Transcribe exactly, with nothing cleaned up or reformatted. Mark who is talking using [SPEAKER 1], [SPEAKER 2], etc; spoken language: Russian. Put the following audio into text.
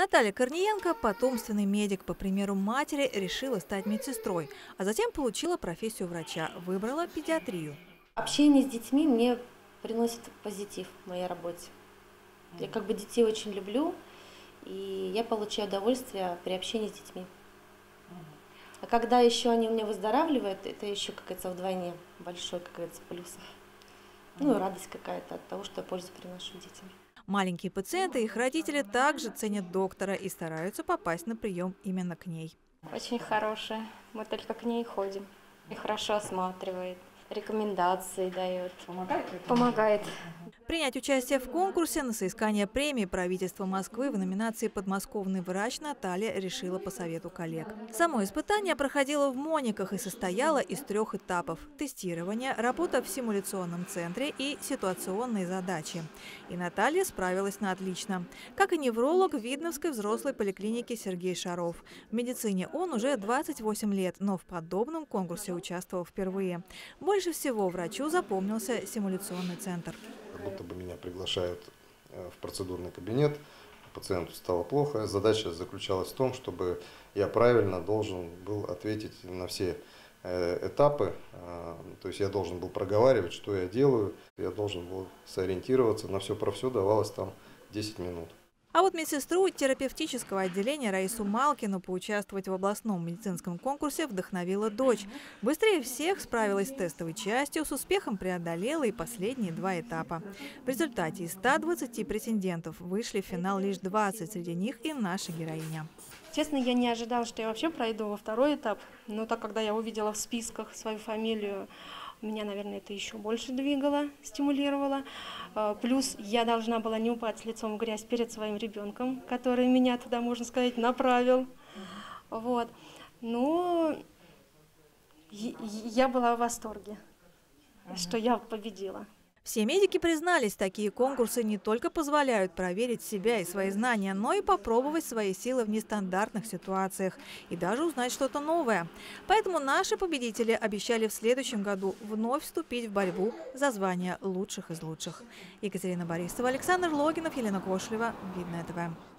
[SPEAKER 1] Наталья Корниенко, потомственный медик, по примеру матери, решила стать медсестрой, а затем получила профессию врача, выбрала педиатрию.
[SPEAKER 2] Общение с детьми мне приносит позитив в моей работе. Я как бы детей очень люблю, и я получаю удовольствие при общении с детьми. А когда еще они у меня выздоравливают, это еще, как говорится, вдвойне большой, как говорится, плюс. Ну и радость какая-то от того, что я пользу приношу детям.
[SPEAKER 1] Маленькие пациенты и их родители также ценят доктора и стараются попасть на прием именно к ней.
[SPEAKER 3] Очень хорошая. Мы только к ней ходим. И хорошо осматривает, рекомендации дает. Помогает? Помогает.
[SPEAKER 1] Принять участие в конкурсе на соискание премии правительства Москвы в номинации «Подмосковный врач» Наталья решила по совету коллег. Само испытание проходило в Мониках и состояло из трех этапов – тестирование, работа в симуляционном центре и ситуационные задачи. И Наталья справилась на отлично. Как и невролог в Видновской взрослой поликлинике Сергей Шаров. В медицине он уже двадцать восемь лет, но в подобном конкурсе участвовал впервые. Больше всего врачу запомнился симуляционный центр.
[SPEAKER 4] Как будто бы меня приглашают в процедурный кабинет, пациенту стало плохо. Задача заключалась в том, чтобы я правильно должен был ответить на все этапы. То есть я должен был проговаривать, что я делаю, я должен был сориентироваться, на все про все давалось там десять минут.
[SPEAKER 1] А вот медсестру терапевтического отделения Раису Малкину поучаствовать в областном медицинском конкурсе вдохновила дочь. Быстрее всех справилась с тестовой частью, с успехом преодолела и последние два этапа. В результате из ста двадцати претендентов вышли в финал лишь двадцать, среди них и наша героиня.
[SPEAKER 5] Честно, я не ожидала, что я вообще пройду во второй этап, но так, когда я увидела в списках свою фамилию, меня, наверное, это еще больше двигало, стимулировало. Плюс я должна была не упасть лицом в грязь перед своим ребенком, который меня туда, можно сказать, направил. Вот. Но я была в восторге, что я победила.
[SPEAKER 1] Все медики признались, такие конкурсы не только позволяют проверить себя и свои знания, но и попробовать свои силы в нестандартных ситуациях и даже узнать что-то новое. Поэтому наши победители обещали в следующем году вновь вступить в борьбу за звание лучших из лучших. Екатерина Борисова, Александр Логинов, Елена Кошлева, Видное ТВ.